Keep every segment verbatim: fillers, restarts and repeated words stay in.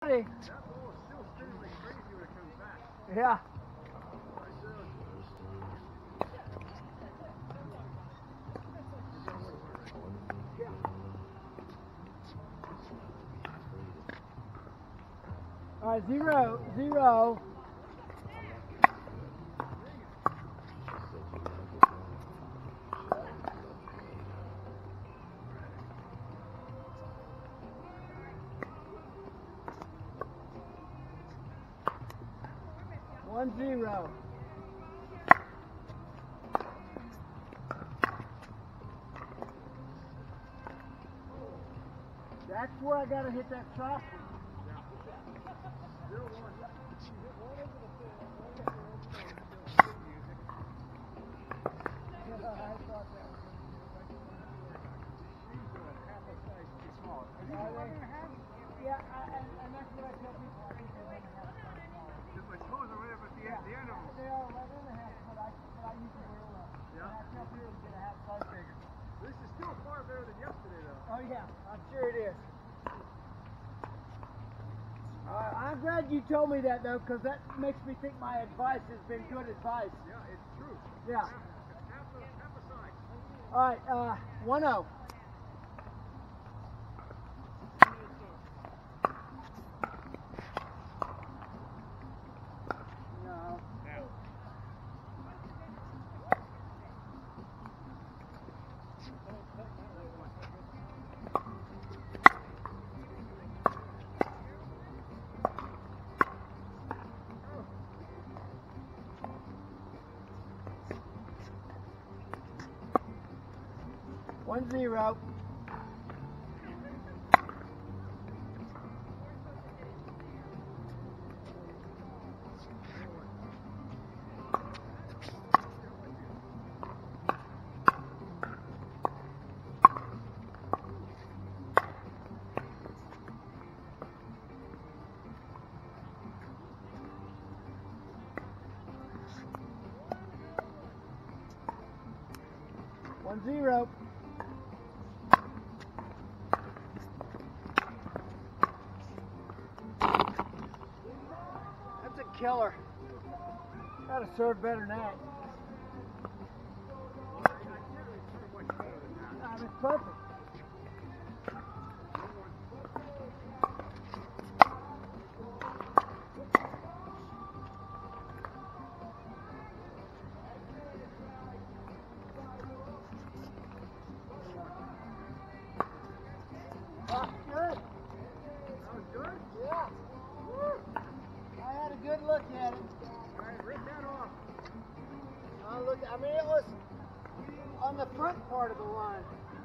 That ball is still spinning like crazy when it comes back. Yeah. All right, zero, zero. One zero. That's where I gotta hit that shot. Yeah, and, and that's what I tell people. I think they're one and a half times smaller. Just my toes are right up at the end, the end of them. They are one and a half, but I, but I usually wear them. Yeah. And I tell people to get a half size bigger. This is still far better than yesterday, though. Oh yeah, I'm sure it is. Uh, I'm glad you told me that though, because that makes me think my advice has been good advice. Yeah, it's true. Yeah. Half, half, a, half a side. All right, uh, one oh. No. One zero. One zero. That's a killer. Gotta serve better than that. Uh, it's perfect. Ah, good. That was good? Yeah. Woo. I had a good look at it. All right, rip that off. I look. I mean, it was on the front part of the line.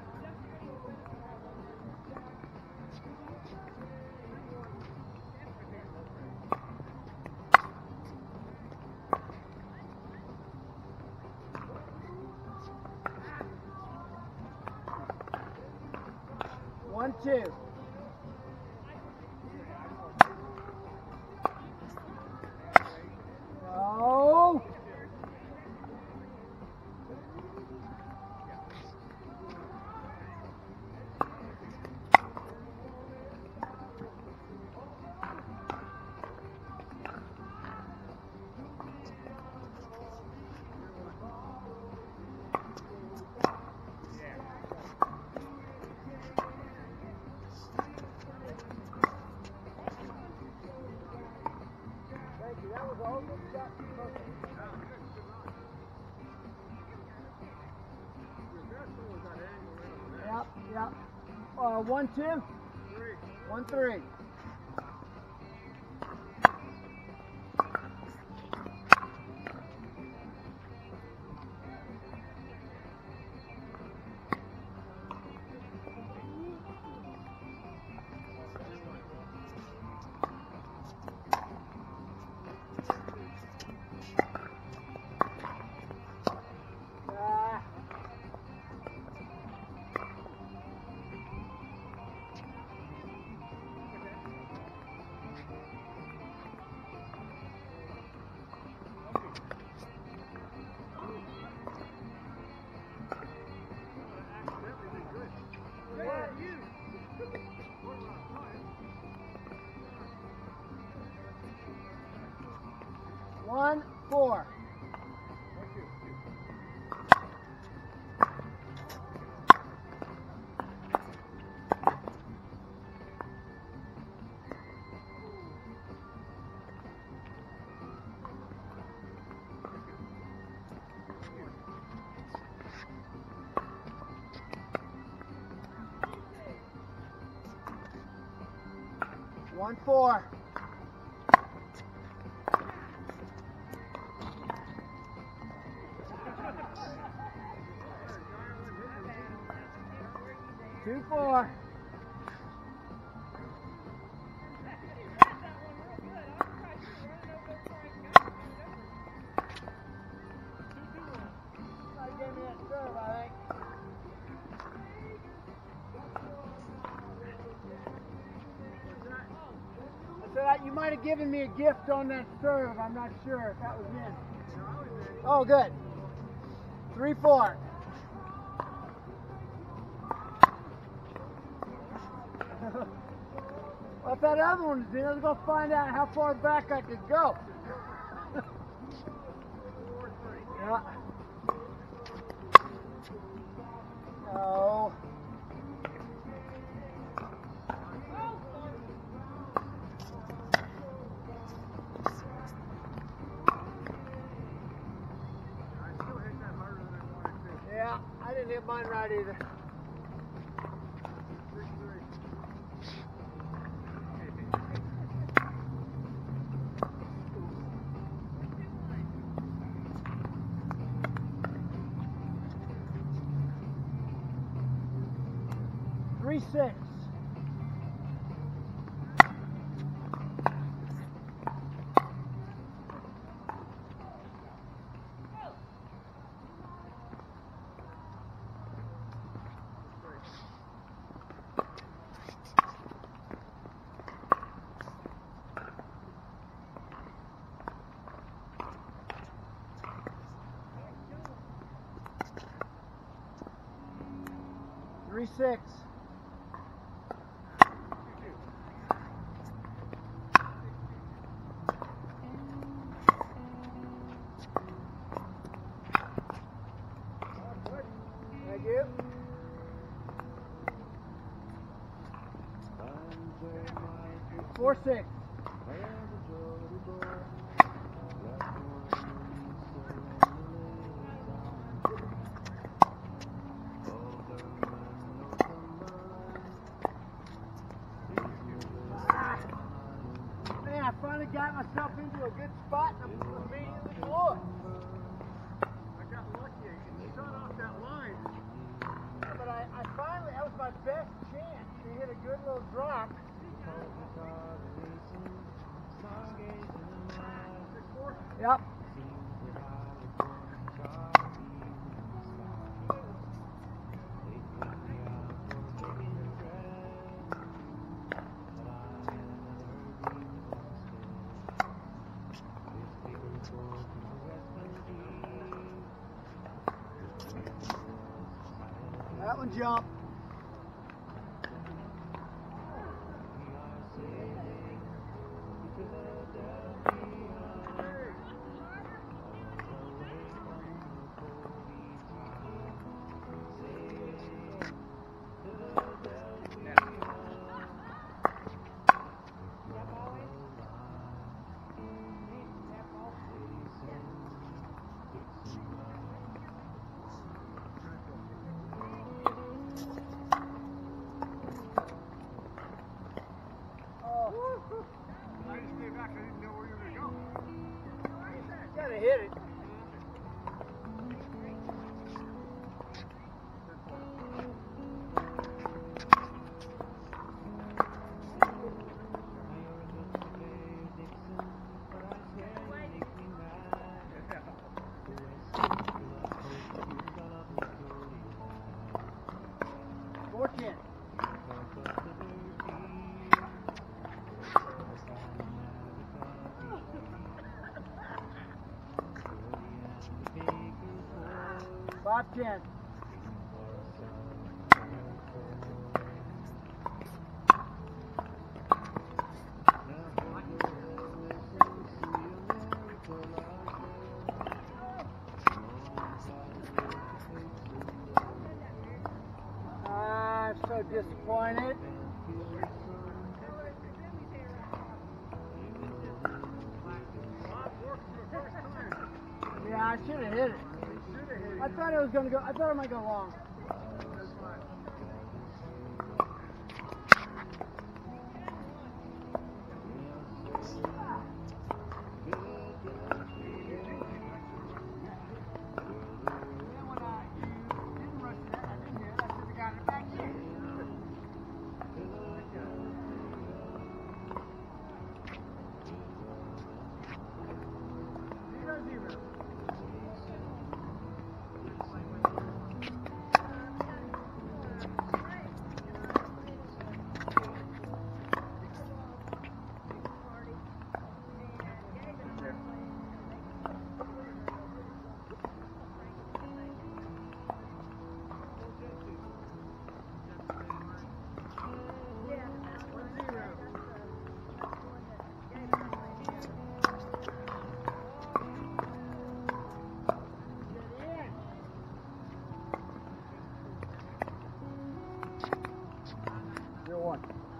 One, two. Oh. Thank you. That was all good shot. Perfect. Yep, yep. Uh, one, two. Three. One, three. Ah. One, four. One, four. Two, four. Gave me that serve, I think. I said I, you might have given me a gift on that serve. I'm not sure if that was in. Oh, good. Three, four. Well, if that other one is in, I was going to find out how far back I could go. Yeah. No. Yeah, I didn't hit mine right either. Three, six. Three, six. Thank you. Four, six. Man, I finally got myself into a good spot and I'm immediately blew it. I got lucky and you shot off that line. But I, I finally, that was my best chance to hit a good little drop. Yep. That one jumped. I just stayed back. I didn't know where you were going to go. Gotta hit it. Four, ten. Five, ten. I hit it? Yeah, I should have hit it. I thought it was gonna go. I thought it might go long. One.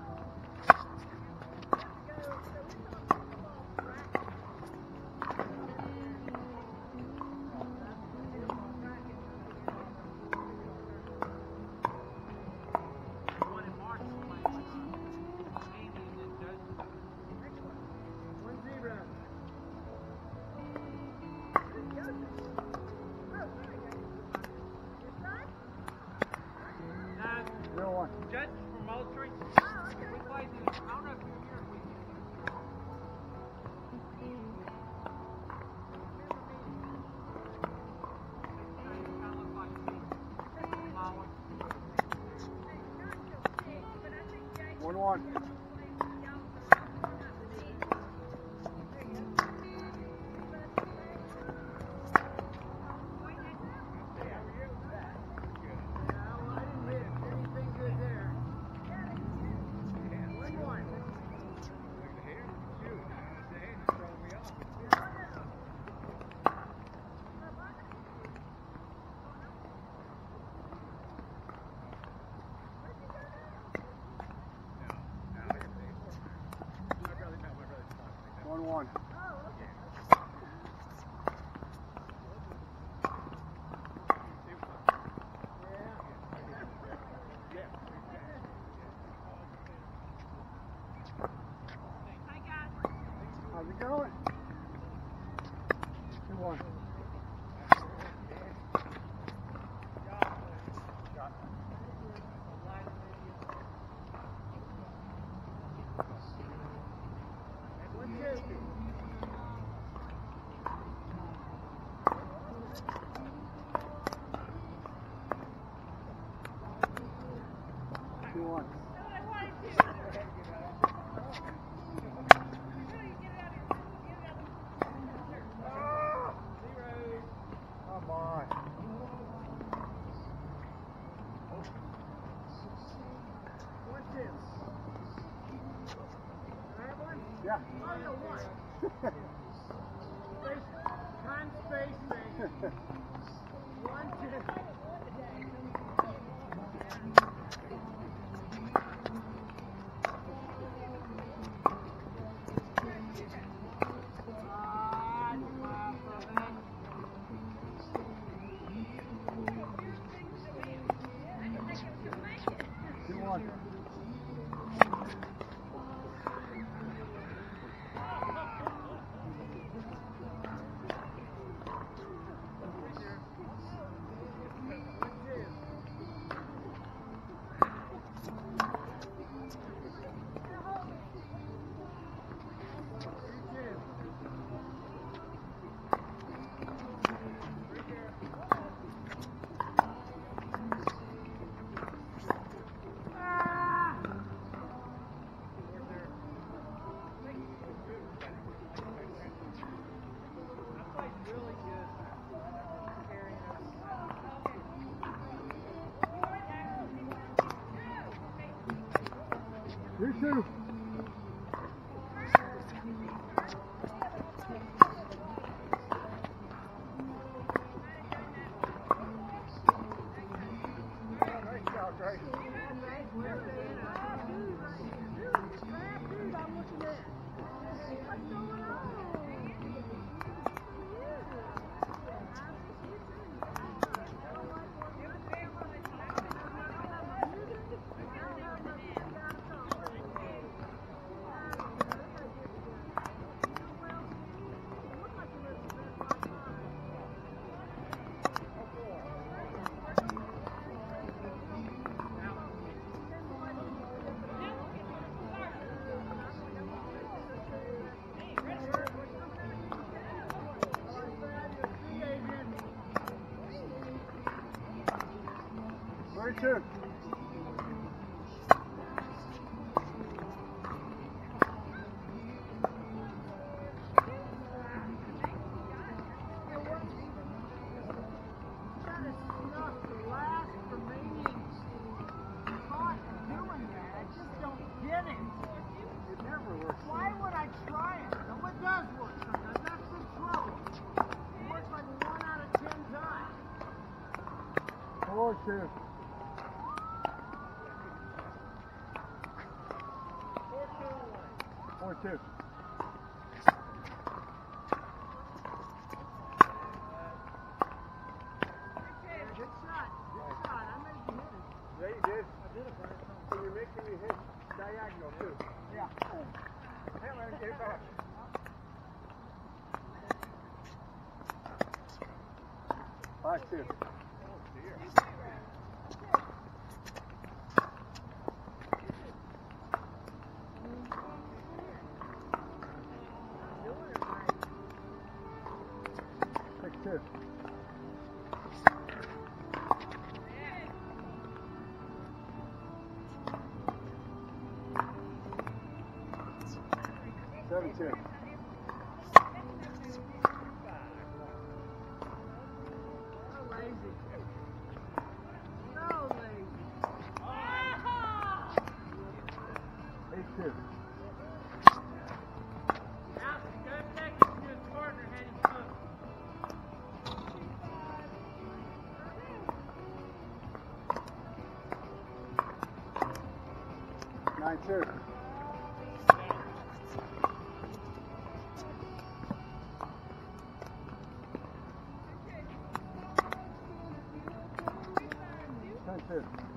Zero one. Judge from Moultrie. We played the, I don't know if you were here. One one. One one. How's it going? Two one. Two one. Come on. One two. Yeah. Oh, no, one. Space, time, space, space. One, two. Two one. You too. Nice job, Grace. two. Why would I try it? No, it does work sometimes. That's the trouble. It works like one out of ten times. Four two. Four, two, one. Four two. Good shot. Good shot. I made you hit it. Yeah, you did. I did it, Brian. So you're making me hit diagonal, too. Yeah. Hey, man, get it back. Five two. Six two. Seven two. So lazy. So lazy. Eight two. Nine two. Ten two.